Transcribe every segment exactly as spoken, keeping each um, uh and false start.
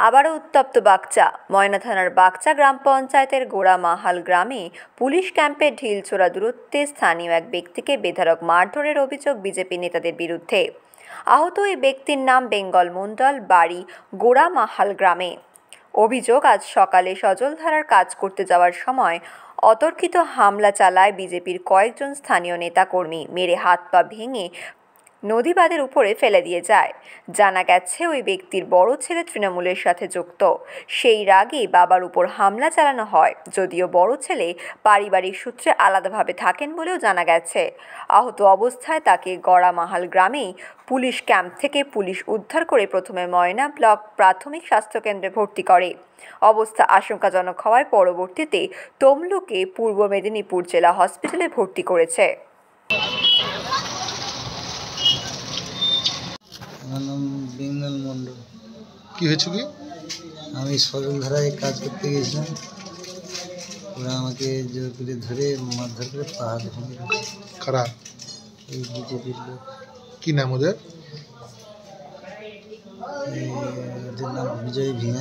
আবারও উত্তপ্ত বাকচা। ময়না থানার বাকচা গ্রাম পঞ্চায়েতের গোড়ামাহাল গ্রামে পুলিশ ক্যাম্পের ঢিলছোড়া দূরত্বে স্থানীয় এক ব্যক্তিকে বেধড়ক মারধরের অভিযোগ বিজেপি নেতাদের বিরুদ্ধে। আহত এই ব্যক্তির নাম বেঙ্গল মণ্ডল, বাড়ি গোড়ামাহাল গ্রামে। অভিযোগ, আজ সকালে সজলধারার কাজ করতে যাওয়ার সময় অতর্কিত হামলা চালায় বিজেপির কয়েকজন স্থানীয় নেতাকর্মী, মেরে হাত পা ভেঙে নদীবাঁধের উপরে ফেলে দিয়ে যায়। জানা গেছে ওই ব্যক্তির বড় ছেলে তৃণমূলের সাথে যুক্ত। সেই রাগেই বাবার উপর হামলা চালানো হয়, যদিও বড় ছেলে পারিবারিক সূত্রে আলাদাভাবে থাকেন বলেও জানা গেছে। আহত অবস্থায় তাকে গড়ামাহাল গ্রামেই পুলিশ ক্যাম্প থেকে পুলিশ উদ্ধার করে প্রথমে ময়না ব্লক প্রাথমিক স্বাস্থ্যকেন্দ্রে ভর্তি করে। অবস্থা আশঙ্কাজনক হওয়ায় পরবর্তীতে তমলুকে পূর্ব মেদিনীপুর জেলা হসপিটালে ভর্তি করেছে। আমার নাম বেঙ্গল মণ্ডল। কি হয়েছে? কি আমি সজলধারায় কাজ করতে গেছিলাম, ওরা আমাকে জোর করে ধরে মারধর করে পাহাড় ভেঙে দিয়েছে। খারাপ। এই বিজেপির লোক। কি নাম ওদের? ওদের নাম বিজয় ভিয়া,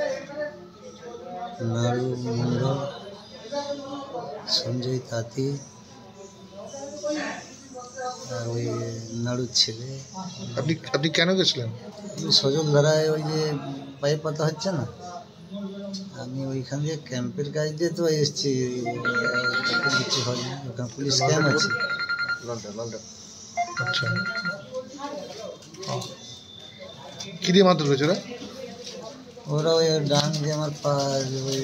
নাড়ু মণ্ডল, সঞ্জয় তাঁতি আর ওই নাড়ুর ছেলে। আপনি আপনি কেন গেছিলেন? সজলধারায় ওই যে পাইপ পাতা হচ্ছে না, আমি ওইখান দিয়ে ক্যাম্পের কাজ দিয়ে তো এসেছি। কিছু হয়নি, ওখানে পুলিশ ক্যাম্প আছে। আচ্ছা, কি দিয়ে মারধর করেছে ওরা? ওরা ওই ডান দিয়ে আমার পা ওই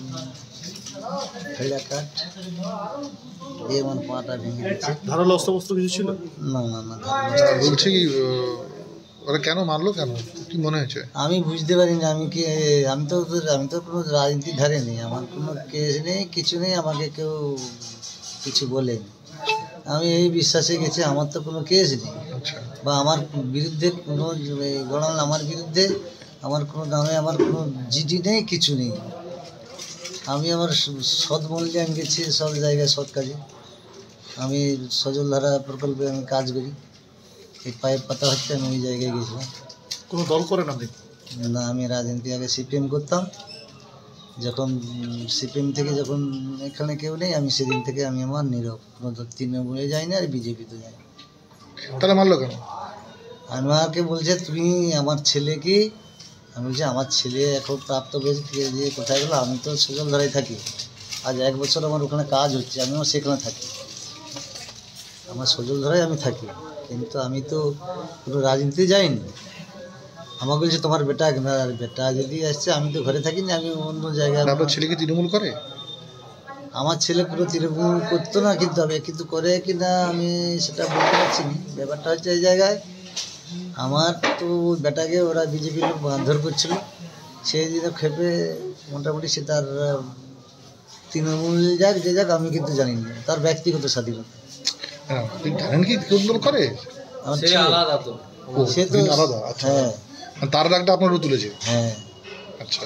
ফেলা কাঠ দিয়ে আমার পাটা ভেঙে দিচ্ছে। ধারালো অস্ত্রবস্ত্র কিছু ছিল? না না না বলছি কি ওরা কেন মারলো, কেন কি মনে হয়েছে? আমি বুঝতে পারিনি। আমি কি আমি তো আমি তো কোনো রাজনীতির ধারে নেই, আমার কোনো কেস নেই, কিছু নেই, আমাকে কেউ কিছু বলেনি। আমি এই বিশ্বাসে গেছি, আমার তো কোনো কেস নেই বা আমার বিরুদ্ধে কোনো গণাল আমার বিরুদ্ধে আমার কোনো নামে আমার কোনো জিডি নেই, কিছু নেই। আমি আমার সৎ মূল্যে আমি গেছি সব জায়গায়, সৎ কাজে। আমি সজলধারা প্রকল্পে আমি কাজ করি, এই পাইপ পাতা হচ্ছে, আমি ওই জায়গায় গেছিলাম। কোনো দল করেন আপনি? না, আমি রাজনীতি আগে সিপিএম করতাম, যখন সিপিএম থেকে যখন এখানে কেউ নেই, আমি সেদিন থেকে আমি আমার নীরব, কোনো তৃণমূলে যাই না আর বিজেপিতে যাই। তাহলে মারলো কেন? আমাকে বলছে তুমি আমার ছেলে কি? আমি বলছি আমার ছেলে এখন প্রাপ্ত বয়স দিয়ে কোথায় গেলো? আমি তো সজলধারায় থাকি, আজ এক বছর আমার ওখানে কাজ হচ্ছে, আমিও সেখানে থাকি, আমার সজলধারায় আমি থাকি, কিন্তু আমি তো কোনো রাজনীতিতে যাইনি। আমাকে বলছে তোমার বেটা, আর বেটা যদি আসছে, আমি তো ঘরে থাকি না, আমি অন্য জায়গায়। আপনার ছেলে কি তৃণমূল করে? আমার ছেলে পুরো তৃণমূল করতো না, কিন্তু আমি কিন্তু করে কি না আমি সেটা বলতে পারছি না। ব্যাপারটা হচ্ছে এই জায়গায় আমার তো বেটাকে ওরা বিজেপির লোক মারধর করছিল, সেই দিনে খেপে মোটামুটি সে তার তৃণমূল যাক যে যাক আমি কিন্তু জানি না, তার ব্যক্তিগত স্বাধীনতা। আপনি জানেন কি তৃণমূল করে? আমার ছেলে আলাদা তো, সে তো আলাদা। হ্যাঁ, তার রাগটা আপনারও তুলেছে? হ্যাঁ। আচ্ছা,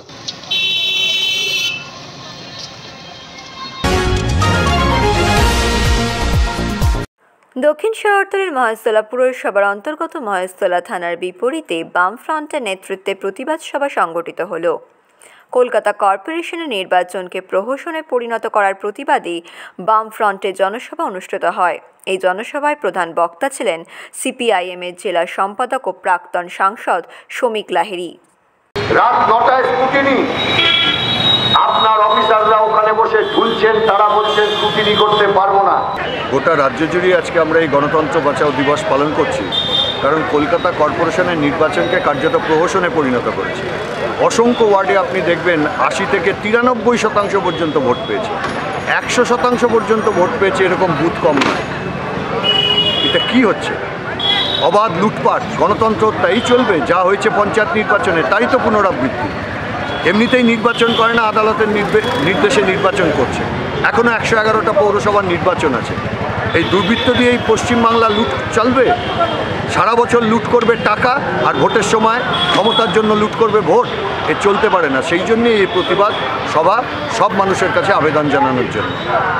দক্ষিণ শহরতলির মহেশতলা পুরসভার অন্তর্গত মহেশতলা থানার বিপরীতে বামফ্রন্টের নেতৃত্বে প্রতিবাদ সভা সংগঠিত হল। কলকাতা কর্পোরেশনের নির্বাচনকে প্রহসনে পরিণত করার প্রতিবাদে বামফ্রন্টের জনসভা অনুষ্ঠিত হয়। এই জনসভায় প্রধান বক্তা ছিলেন সিপিআইএমের জেলা সম্পাদক ও প্রাক্তন সাংসদ শ্রমিক লাহিড়ী। রাত নটায় স্কুটিনি, আপনার অফিসাররা ওখানে বসে ঝুলছেন, তারা বলছেন স্কুটিনি করতে পারবো না। গোটা রাজ্য জুড়ে আজকে আমরা এই গণতন্ত্র বাঁচাও দিবস পালন করছি, কারণ কলকাতা কর্পোরেশনের নির্বাচনকে কার্যত প্রহসনে পরিণত করেছে। অসংখ্য ওয়ার্ডে আপনি দেখবেন আশি থেকে তিরানব্বই শতাংশ পর্যন্ত ভোট পেয়েছে, একশো শতাংশ পর্যন্ত ভোট পেয়েছে, এরকম বুথ কম নয়। এটা কি হচ্ছে? অবাধ লুটপাট। গণতন্ত্র তাই চলবে যা হয়েছে পঞ্চায়েত নির্বাচনে, তাই তো পুনরাবৃত্তি। এমনিতেই নির্বাচন করে না, আদালতের নির্দেশে নির্বাচন করছে। এখনও একশো এগারোটা পৌরসভার নির্বাচন আছে। এই দুর্বৃত্ত দিয়ে এই পশ্চিমবাংলা লুট চলবে? সারা বছর লুট করবে টাকা, আর ভোটের সময় ক্ষমতার জন্য লুট করবে ভোট। এ চলতে পারে না। সেই জন্যই এই প্রতিবাদ সভা সব মানুষের কাছে আবেদন জানানোর জন্য।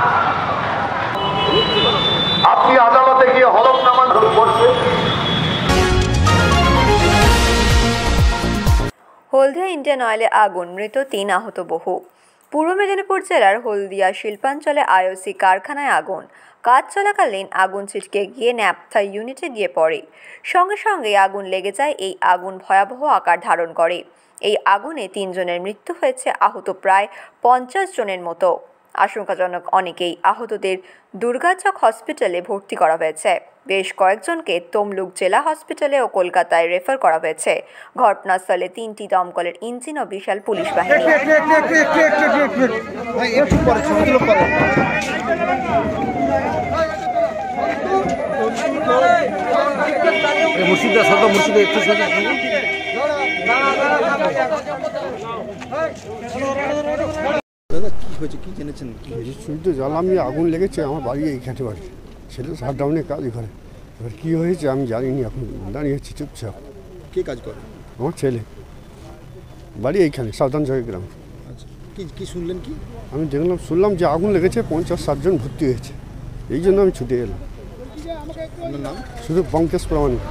আপনি আদালতে গিয়ে হলফনামা করছেন। হলদিয়া ইন্ডিয়ান অয়েলে আগুন, মৃত তিন, আহত বহু। পূর্ব মেদিনীপুর জেলার হলদিয়া শিল্পাঞ্চলে আইওসি কারখানায় আগুন। কাজ চলাকালীন আগুন ছিটকে গিয়ে ন্যাপথা ইউনিটে গিয়ে পড়ে। সঙ্গে সঙ্গে আগুন লেগে যায়। এই আগুন ভয়াবহ আকার ধারণ করে। এই আগুনে তিনজনের মৃত্যু হয়েছে, আহত প্রায় পঞ্চাশ জনের মতো। আশঙ্কাজনক অনেকেই আহতদের দুর্গাচক হসপিটালে ভর্তি করা হয়েছে। বেশ কয়েকজনকে তমলুক জেলা হসপিটালে ও কলকাতায় রেফার করা হয়েছে। ঘটনাস্থলে তিনটি দমকলের ইঞ্জিন ও বিশাল পুলিশ বাহিনী। শুনতে জানলাম যে আগুন লেগেছে, আমার বাড়ি এইখানে বাড়ি, ছেলে শাটডাউনে কাজ করে। এবার কী হয়েছে আমি জানিনি, এখন দাঁড়িয়েছি চুপচাপ। কে কাজ করে? আমার ছেলে, বাড়ি এইখানে সাবধান জয়গ্রাম। আচ্ছা, কি কি শুনলেন? কি আমি দেখলাম শুনলাম যে আগুন লেগেছে, পঞ্চাশ ষাটজন ভর্তি হয়েছে, এই জন্য আমি ছুটে এলাম। আপনার নাম? শুধু পঙ্কজ প্রামাণিক।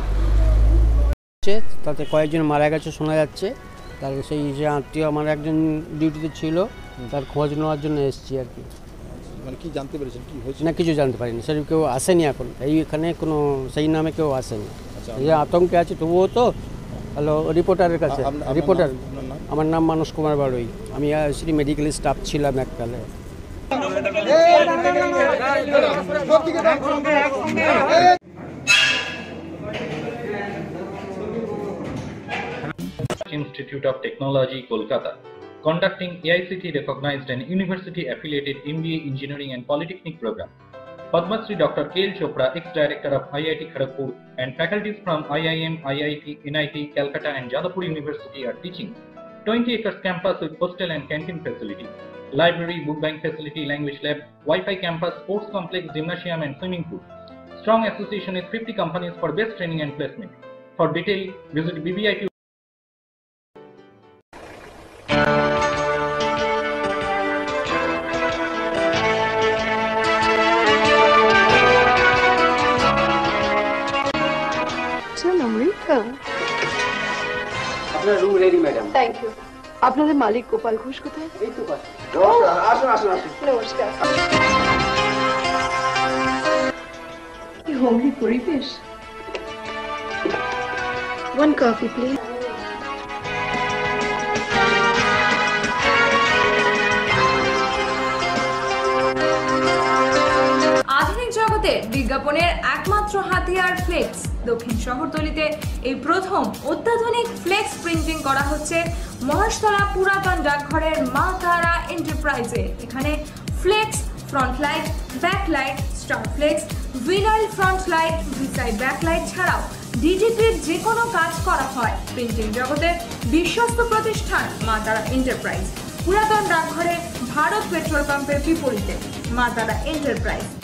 তাতে কয়েকজন মারা গেছে শোনা যাচ্ছে। তার সেই যে আত্মীয় আমার একজন ডিউটিতে ছিল, তার খোঁজ নেওয়ার জন্য এসেছি আর কি। মানে কি জানতে পেরেছেন কি হয়েছে? না, কিছু জানতে পারিনি, সেরকম কেউ আসেনি এখন এইখানে, কোনো সেই নামে কেউ আসেনি। এই যে আতঙ্কে আছে তবুও তো। হ্যালো, রিপোর্টারের কাছে। রিপোর্টার, আমার নাম মানস কুমার বাড়ুই, আমি শ্রী মেডিকেল স্টাফ ছিলাম এককালে। Institute of Technology, Kolkata, conducting A I C T recognized and university affiliated M B A Engineering and Polytechnic program. Padma Shri Doctor K L Chopra, ex-director of I I T Kharagpur, and faculties from I I M, I I T, N I T, Calcutta and Jadavpur University are teaching. twenty acres campus with hostel and canteen facility, library, book bank facility, language lab, Wi-Fi campus, sports complex, gymnasium and swimming pool. Strong association with fifty companies for best training and placement. For detail, visit B B I T. আপনার room ready madam. Thank you. আপনাদের মালিক গোপাল ঘোষ কোথায়? এই তো পাশে। নমস্কার, আসুন আসুন আসুন। নমস্কার। কি হোমলি পরিবেশ। One coffee please. আধুনিক জগতে বিজ্ঞাপনের একমাত্র হাতিয়ার ফ্লেক্স। দক্ষিণ শহরতলিতে এই প্রথম অত্যাধুনিক ফ্লেক্স প্রিন্টিং করা হচ্ছে মহেশতলা পুরাতন ডাকঘরের মা তারা এন্টারপ্রাইজে। এখানে flex, front light, back light, star flex, vinyl front light, besides back light ছাড়াও ডিজিপির যে কোনো কাজ করা হয়। প্রিন্টিং জগতের বিশ্বস্ত প্রতিষ্ঠান মা তারা এন্টারপ্রাইজ। পুরাতন ডাকঘরে ভারত পেট্রোল পাম্পের বিপরীতে মা তারা এন্টারপ্রাইজ।